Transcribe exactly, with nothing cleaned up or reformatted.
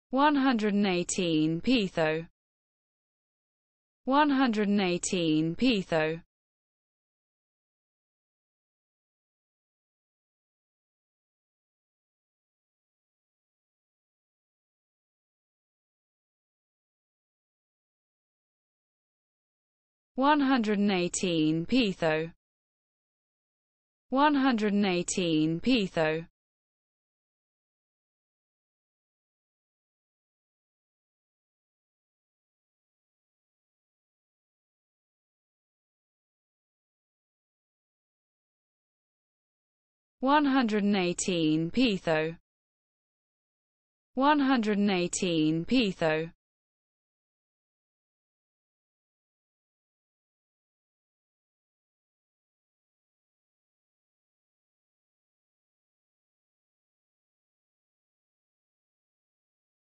one hundred eighteen Peitho, one hundred eighteen Peitho, one hundred eighteen Peitho, one hundred eighteen Peitho, one hundred eighteen Peitho, one hundred eighteen Peitho.